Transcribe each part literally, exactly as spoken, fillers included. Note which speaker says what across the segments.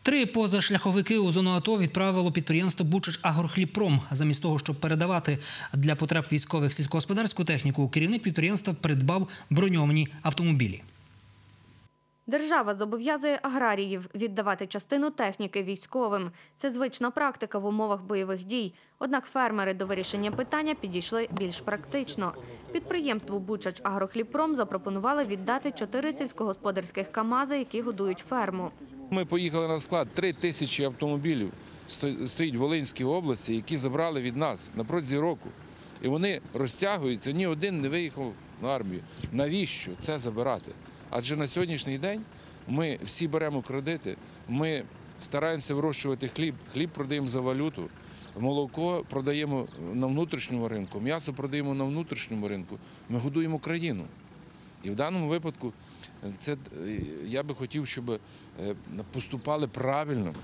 Speaker 1: Три позашляховики у зону АТО відправило підприємство «Бучач-Агрохлібпром». Замість того, щоб передавати для потреб військових сільськогосподарську техніку, керівник підприємства придбав броньовані автомобілі.
Speaker 2: Держава зобов'язує аграріїв віддавати частину техніки військовим. Це звична практика в умовах бойових дій. Однак фермери до вирішення питання підійшли більш практично. Підприємству «Бучач-Агрохлібпром» запропонували віддати чотири сільськогосподарських КАМАЗи, які годують ферму.
Speaker 3: Ми поїхали на склад, три тисячі автомобілів стоїть в Волинській області, які забрали від нас на протязі року. І вони розтягуються, ні один не виїхав на армію. Навіщо це забирати? Адже на сьогоднішній день ми всі беремо кредити, ми стараємося вирощувати хліб, хліб продаємо за валюту, молоко продаємо на внутрішньому ринку, м'ясо продаємо на внутрішньому ринку, ми годуємо країну. І в даному випадку це, я би хотів, щоб поступали правильно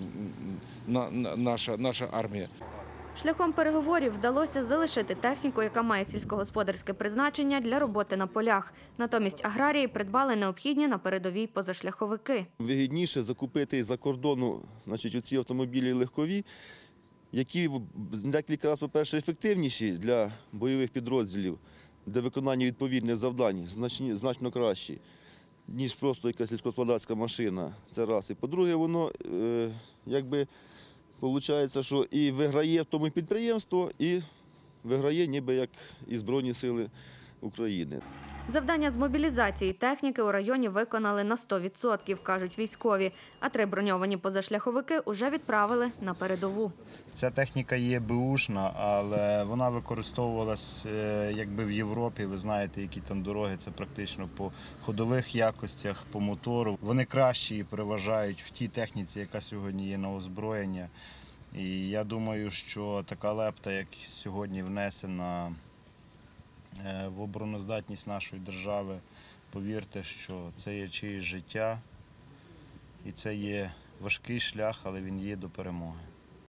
Speaker 3: наша, наша армія.
Speaker 2: Шляхом переговорів вдалося залишити техніку, яка має сільськогосподарське призначення, для роботи на полях. Натомість аграрії придбали необхідні на передовій позашляховики.
Speaker 4: Вигідніше закупити з-за кордону, значить, оці автомобілі легкові, які декілька разів, по-перше, ефективніші для бойових підрозділів, для виконання відповідних завдань, значно, значно кращі, ніж просто якась сільськогосподарська машина. Це раз. І по-друге, воно, е, якби, виходить, що і виграє в тому підприємство, і виграє ніби як і Збройні сили України.
Speaker 2: Завдання з мобілізації техніки у районі виконали на сто відсотків, кажуть військові. А три броньовані позашляховики вже відправили на передову.
Speaker 5: Ця техніка є беушна, але вона використовувалась якби в Європі. Ви знаєте, які там дороги, це практично по ходових якостях, по мотору. Вони кращі і переважають в тій техніці, яка сьогодні є на озброєння. І я думаю, що така лепта, як сьогодні внесена в обороноздатність нашої держави, повірте, що це є чиєсь життя і це є важкий шлях, але він є до перемоги.